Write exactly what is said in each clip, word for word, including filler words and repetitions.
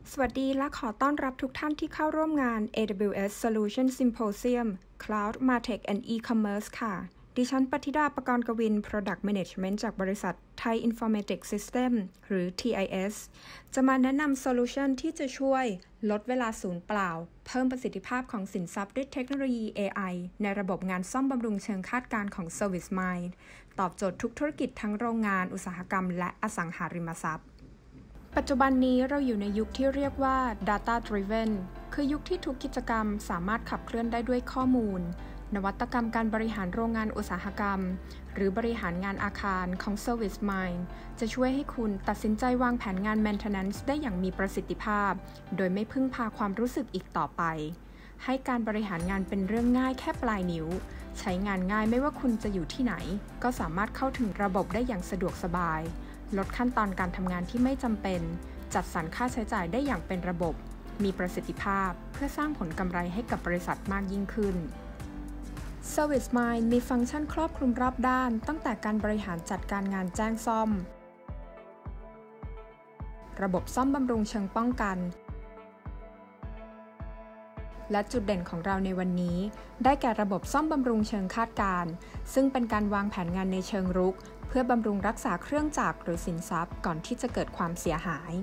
สวัสดีและขอต้อนรับทุกท่านที่เข้าร่วมงาน เอ ดับเบิลยู เอส Solution Symposium Cloud Martech and E-commerce ค่ะ ดิฉันปฏิดา ปกรณ์กวิน Product Management จากบริษัท Thai Informatics System หรือ ที ไอ เอส จะมาแนะนำโซลูชันที่จะช่วยลดเวลาศูนย์เปล่าเพิ่มประสิทธิภาพของสินทรัพย์ด้วยเทคโนโลยี เอ ไอ ในระบบงานซ่อมบำรุงเชิงคาดการณ์ของ ServiceMind ตอบโจทย์ทุกธุรกิจทั้งโรงงานอุตสาหกรรมและอสังหาริมทรัพย์ปัจจุบันนี้เราอยู่ในยุคที่เรียกว่า Data Driven คือยุคที่ทุกกิจกรรมสามารถขับเคลื่อนได้ด้วยข้อมูลนวัตกรรมการบริหารโรงงานอุตสาหกรรมหรือบริหารงานอาคารของ ServiceMind จะช่วยให้คุณตัดสินใจวางแผนงาน Maintenance ได้อย่างมีประสิทธิภาพโดยไม่พึ่งพาความรู้สึกอีกต่อไปให้การบริหารงานเป็นเรื่องง่ายแค่ปลายนิ้วใช้งานง่ายไม่ว่าคุณจะอยู่ที่ไหนก็สามารถเข้าถึงระบบได้อย่างสะดวกสบายลดขั้นตอนการทำงานที่ไม่จำเป็นจัดสรรค่าใช้จ่ายได้อย่างเป็นระบบมีประสิทธิภาพเพื่อสร้างผลกำไรให้กับบริษัทมากยิ่งขึ้น ServiceMind มีฟังก์ชันครอบคลุมรอบด้านตั้งแต่การบริหารจัดการงานแจ้งซ่อมระบบซ่อมบำรุงเชิงป้องกันและจุดเด่นของเราในวันนี้ได้แก่ระบบซ่อมบำรุงเชิงคาดการณ์ซึ่งเป็นการวางแผนงานในเชิงรุกเพื่อบำรุงรักษาเครื่องจักรหรือสินทรัพย์ก่อนที่จะเกิดความเสียหาย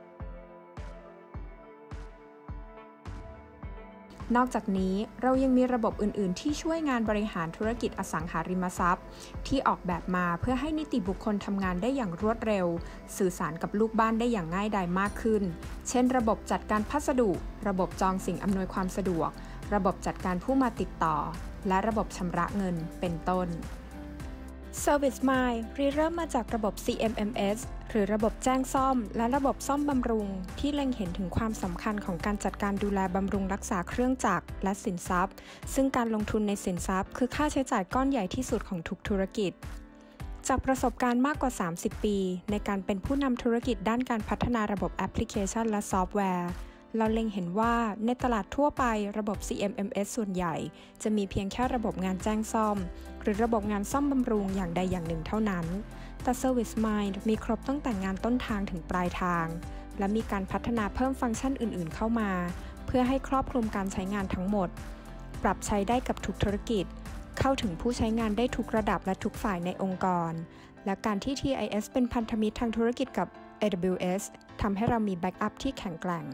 นอกจากนี้เรายังมีระบบอื่นๆที่ช่วยงานบริหารธุรกิจอสังหาริมทรัพย์ที่ออกแบบมาเพื่อให้นิติบุคคลทำงานได้อย่างรวดเร็วสื่อสารกับลูกบ้านได้อย่างง่ายดายมากขึ้นเช่นระบบจัดการพัสดุระบบจองสิ่งอำนวยความสะดวกระบบจัดการผู้มาติดต่อและระบบชำระเงินเป็นต้น ServiceMind ริเริ่มมาจากระบบ ซี เอ็ม เอ็ม เอส หรือระบบแจ้งซ่อมและระบบซ่อมบำรุงที่เล็งเห็นถึงความสำคัญของการจัดการดูแลบำรุงรักษาเครื่องจักรและสินทรัพย์ซึ่งการลงทุนในสินทรัพย์คือค่าใช้จ่ายก้อนใหญ่ที่สุดของทุกธุรกิจจากประสบการณ์มากกว่าสามสิบปีในการเป็นผู้นำธุรกิจด้านการพัฒนาระบบแอปพลิเคชันและซอฟต์แวร์เราเล็งเห็นว่าในตลาดทั่วไประบบ ซี เอ็ม เอ็ม เอส ส่วนใหญ่จะมีเพียงแค่ระบบงานแจ้งซ่อมหรือระบบงานซ่อมบำรุงอย่างใดอย่างหนึ่งเท่านั้นแต่ ServiceMind มีครบตั้งแต่งานต้นทางถึงปลายทางและมีการพัฒนาเพิ่มฟังก์ชันอื่นๆเข้ามาเพื่อให้ครอบคลุมการใช้งานทั้งหมดปรับใช้ได้กับทุกธุรกิจเข้าถึงผู้ใช้งานได้ทุกระดับและทุกฝ่ายในองค์กรและการที่ ที ไอ เอส เป็นพันธมิตรทางธุรกิจกับ เอ ดับเบิลยู เอส ทำให้เรามีแบ็กอัพที่แข็งแกร่ง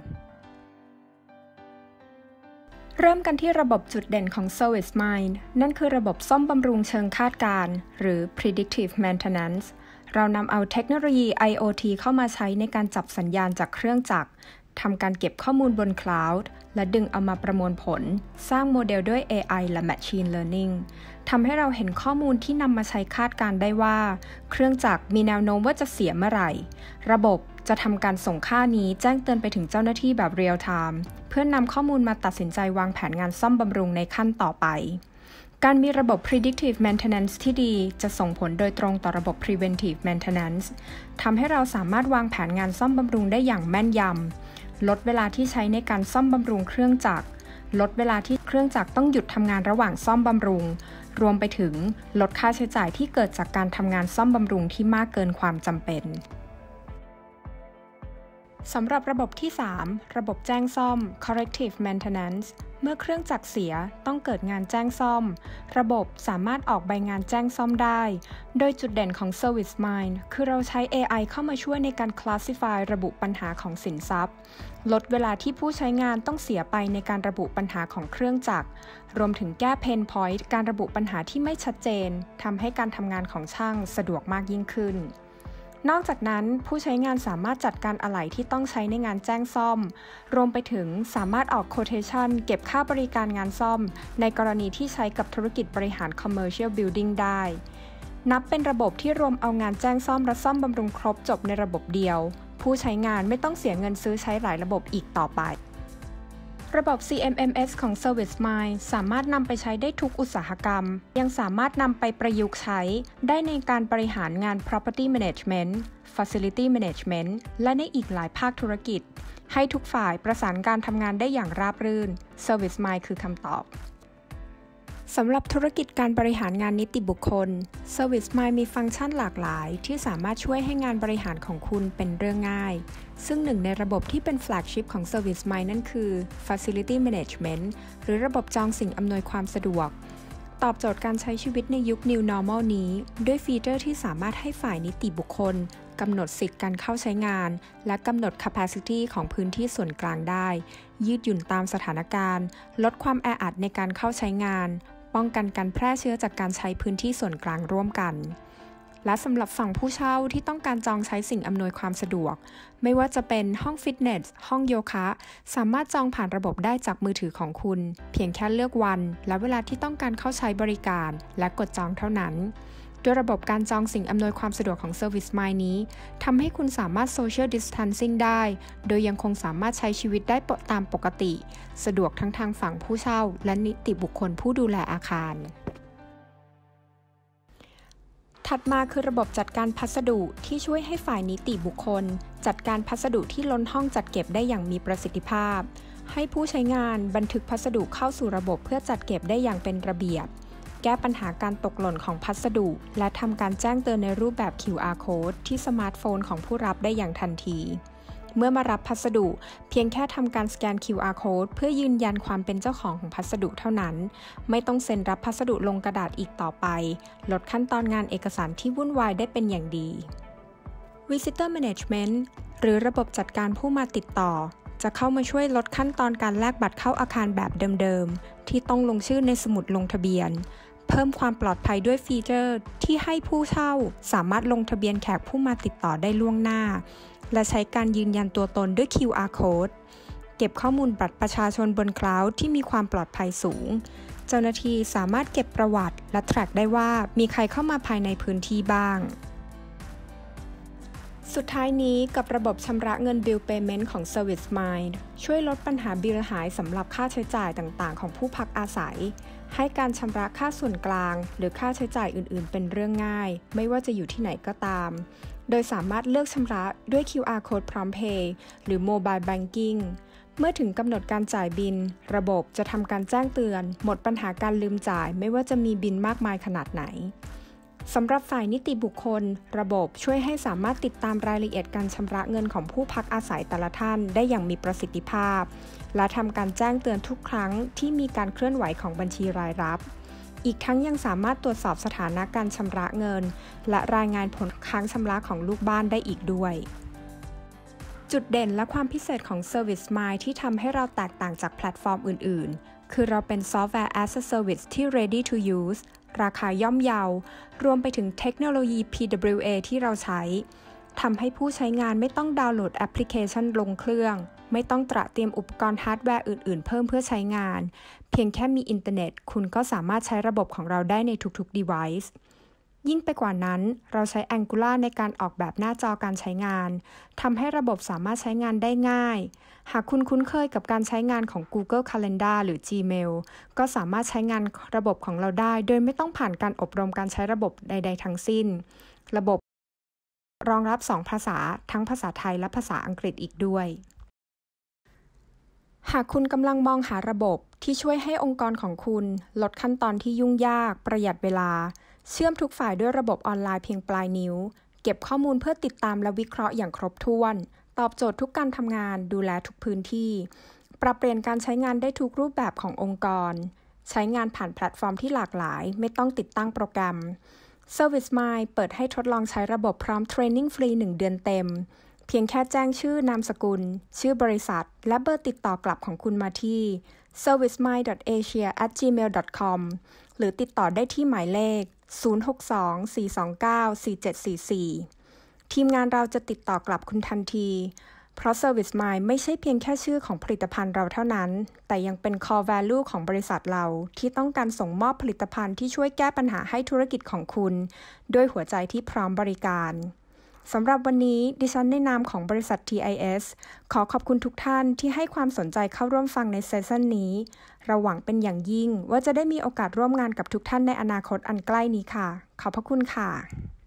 เริ่มกันที่ระบบจุดเด่นของ ServiceMind นั่นคือระบบซ่อมบำรุงเชิงคาดการณ์หรือ predictive maintenance เรานำเอาเทคโนโลยี ไอ โอ ที เข้ามาใช้ในการจับสัญญาณจากเครื่องจักรทำการเก็บข้อมูลบน Cloud และดึงเอามาประมวลผลสร้างโมเดลด้วย เอ ไอ และ Machine Learning ทำให้เราเห็นข้อมูลที่นำมาใช้คาดการณ์ได้ว่าเครื่องจักรมีแนวโน้มว่าจะเสียเมื่อไหร่ระบบจะทำการส่งค่านี้แจ้งเตือนไปถึงเจ้าหน้าที่แบบ Real Time เพื่อนำข้อมูลมาตัดสินใจวางแผนงานซ่อมบำรุงในขั้นต่อไปการมีระบบ predictive maintenance ที่ดีจะส่งผลโดยตรงต่อระบบ preventive maintenance ทำให้เราสามารถวางแผนงานซ่อมบำรุงได้อย่างแม่นยำลดเวลาที่ใช้ในการซ่อมบำรุงเครื่องจักรลดเวลาที่เครื่องจักรต้องหยุดทำงานระหว่างซ่อมบำรุงรวมไปถึงลดค่าใช้จ่ายที่เกิดจากการทำงานซ่อมบำรุงที่มากเกินความจำเป็นสำหรับระบบที่สามระบบแจ้งซ่อม corrective maintenance เมื่อเครื่องจักรเสียต้องเกิดงานแจ้งซ่อมระบบสามารถออกใบงานแจ้งซ่อมได้โดยจุดเด่นของ ServiceMind คือเราใช้ เอ ไอ เข้ามาช่วยในการ classify ระบุปัญหาของสินทรัพย์ลดเวลาที่ผู้ใช้งานต้องเสียไปในการระบุปัญหาของเครื่องจักรรวมถึงแก้ pain point การระบุปัญหาที่ไม่ชัดเจนทำให้การทำงานของช่างสะดวกมากยิ่งขึ้นนอกจากนั้นผู้ใช้งานสามารถจัดการอะไหล่ที่ต้องใช้ในงานแจ้งซ่อมรวมไปถึงสามารถออก quotation เก็บค่าบริการงานซ่อมในกรณีที่ใช้กับธุรกิจบริหาร commercial building ได้นับเป็นระบบที่รวมเอางานแจ้งซ่อมและซ่อมบำรุงครบจบในระบบเดียวผู้ใช้งานไม่ต้องเสียเงินซื้อใช้หลายระบบอีกต่อไประบบ ซี เอ็ม เอ็ม เอส ของ ServiceMind สามารถนำไปใช้ได้ทุกอุตสาหกรรมยังสามารถนำไปประยุกต์ใช้ได้ในการบริหารงาน property management facility management และในอีกหลายภาคธุรกิจให้ทุกฝ่ายประสานการทำงานได้อย่างราบรื่น ServiceMind คือคำตอบสำหรับธุรกิจการบริหารงานนิติบุคคล ServiceMind มีฟังก์ชันหลากหลายที่สามารถช่วยให้งานบริหารของคุณเป็นเรื่องง่ายซึ่งหนึ่งในระบบที่เป็นแฟลกชิพของ ServiceMind นั่นคือ Facility Management หรือระบบจองสิ่งอำนวยความสะดวกตอบโจทย์การใช้ชีวิตในยุค New Normal นี้ด้วยฟีเจอร์ที่สามารถให้ฝ่ายนิติบุคคลกำหนดสิทธิ์การเข้าใช้งานและกำหนด capacity ของพื้นที่ส่วนกลางได้ยืดหยุ่นตามสถานการณ์ลดความแออัดในการเข้าใช้งานป้องกันการแพร่เชื้อจากการใช้พื้นที่ส่วนกลางร่วมกันและสำหรับฝั่งผู้เช่าที่ต้องการจองใช้สิ่งอำนวยความสะดวกไม่ว่าจะเป็นห้องฟิตเนสห้องโยคะสามารถจองผ่านระบบได้จากมือถือของคุณเพียงแค่เลือกวันและเวลาที่ต้องการเข้าใช้บริการและกดจองเท่านั้นด้วยระบบการจองสิ่งอำนวยความสะดวกของ ServiceMind นี้ทำให้คุณสามารถ Social Distancing ได้โดยยังคงสามารถใช้ชีวิตได้ตามปกติสะดวกทั้งทางฝั่งผู้เช่าและนิติบุคคลผู้ดูแลอาคารถัดมาคือระบบจัดการพัสดุที่ช่วยให้ฝ่ายนิติบุคคลจัดการพัสดุที่ล้นห้องจัดเก็บได้อย่างมีประสิทธิภาพให้ผู้ใช้งานบันทึกพัสดุเข้าสู่ระบบเพื่อจัดเก็บได้อย่างเป็นระเบียบแก้ปัญหาการตกหล่นของพัสดุและทำการแจ้งเตือนในรูปแบบ คิว อาร์ Code ที่สมาร์ทโฟนของผู้รับได้อย่างทันทีเมื่อมารับพัสดุเพียงแค่ทำการสแกน คิว อาร์ Code เพื่อยืนยันความเป็นเจ้าของของพัสดุเท่านั้นไม่ต้องเซ็นรับพัสดุลงกระดาษอีกต่อไปลดขั้นตอนงานเอกสารที่วุ่นวายได้เป็นอย่างดี Visitor Management หรือระบบจัดการผู้มาติดต่อจะเข้ามาช่วยลดขั้นตอนการแลกบัตรเข้าอาคารแบบเดิมๆที่ต้องลงชื่อในสมุดลงทะเบียนเพิ่มความปลอดภัยด้วยฟีเจอร์ที่ให้ผู้เช่าสามารถลงทะเบียนแขกผู้มาติดต่อได้ล่วงหน้าและใช้การยืนยันตัวตนด้วย คิว อาร์ Code เก็บข้อมูลบัตรประชาชนบนคลาวด์ที่มีความปลอดภัยสูงเจ้าหน้าที่สามารถเก็บประวัติและแทร็กได้ว่ามีใครเข้ามาภายในพื้นที่บ้างสุดท้ายนี้กับระบบชำระเงิน Bill Payment ของ ServiceMind ช่วยลดปัญหาบิลหายสำหรับค่าใช้จ่ายต่างๆของผู้พักอาศัยให้การชำระค่าส่วนกลางหรือค่าใช้จ่ายอื่นๆเป็นเรื่องง่ายไม่ว่าจะอยู่ที่ไหนก็ตามโดยสามารถเลือกชำระด้วย คิว อาร์ Code พร้อมเพย์หรือ Mobile Banking เมื่อถึงกำหนดการจ่ายบิลระบบจะทำการแจ้งเตือนหมดปัญหาการลืมจ่ายไม่ว่าจะมีบิลมากมายขนาดไหนสำหรับฝ่ายนิติบุคคลระบบช่วยให้สามารถติดตามรายละเอียดการชำระเงินของผู้พักอาศัยแต่ละท่านได้อย่างมีประสิทธิภาพและทำการแจ้งเตือนทุกครั้งที่มีการเคลื่อนไหวของบัญชีรายรับอีกทั้งยังสามารถตรวจสอบสถานะการชำระเงินและรายงานผลค้างชำระของลูกบ้านได้อีกด้วยจุดเด่นและความพิเศษของ ServiceMind ที่ทำให้เราแตกต่างจากแพลตฟอร์มอื่นๆคือเราเป็น Software as a Service ที่ ready to use ราคาย่อมเยาวรวมไปถึงเทคโนโลยี พี ดับเบิลยู เอ ที่เราใช้ทำให้ผู้ใช้งานไม่ต้องดาวน์โหลดแอปพลิเคชันลงเครื่องไม่ต้องตระเตรียมอุปกรณ์ฮาร์ดแวร์อื่นๆเพิ่มเพื่อใช้งานเพียงแค่มีอินเทอร์เน็ตคุณก็สามารถใช้ระบบของเราได้ในทุกๆ device ยิ่งไปกว่านั้นเราใช้ Angular ในการออกแบบหน้าจอการใช้งานทำให้ระบบสามารถใช้งานได้ง่ายหากคุณคุ้นเคยกับการใช้งานของ Google Calendar หรือ Gmail ก็สามารถใช้งานระบบของเราได้โดยไม่ต้องผ่านการอบรมการใช้ระบบใดๆทั้งสิ้นระบบรองรับสองภาษาทั้งภาษาไทยและภาษาอังกฤษอีกด้วยหากคุณกำลังมองหาระบบที่ช่วยให้องค์กรของคุณลดขั้นตอนที่ยุ่งยากประหยัดเวลาเชื่อมทุกฝ่ายด้วยระบบออนไลน์เพียงปลายนิ้วเก็บข้อมูลเพื่อติดตามและวิเคราะห์อย่างครบถ้วนตอบโจทย์ทุกการทำงานดูแลทุกพื้นที่ปรับเปลี่ยนการใช้งานได้ทุกรูปแบบขององค์กรใช้งานผ่านแพลตฟอร์มที่หลากหลายไม่ต้องติดตั้งโปรแกรม ServiceMind เปิดให้ทดลองใช้ระบบพร้อมเทรนนิ่งฟรีหนึ่งเดือนเต็มเพียงแค่แจ้งชื่อนามสกุลชื่อบริษัทและเบอร์ติดต่อกลับของคุณมาที่ เซอร์วิสมายด์ ดอท เอเชีย แอท จีเมล ดอท คอม หรือติดต่อได้ที่หมายเลขศูนย์ หก สอง สี่ สอง เก้า สี่ เจ็ด สี่ สี่ทีมงานเราจะติดต่อกลับคุณทันทีเพราะ ServiceMind ไม่ใช่เพียงแค่ชื่อของผลิตภัณฑ์เราเท่านั้นแต่ยังเป็น Core Value ของบริษัทเราที่ต้องการส่งมอบผลิตภัณฑ์ที่ช่วยแก้ปัญหาให้ธุรกิจของคุณด้วยหัวใจที่พร้อมบริการสำหรับวันนี้ดิฉันในนามของบริษัท ที ไอ เอส ขอขอบคุณทุกท่านที่ให้ความสนใจเข้าร่วมฟังในเซสชันนี้เราหวังเป็นอย่างยิ่งว่าจะได้มีโอกาสร่วมงานกับทุกท่านในอนาคตอันใกล้นี้ค่ะขอบพระคุณค่ะ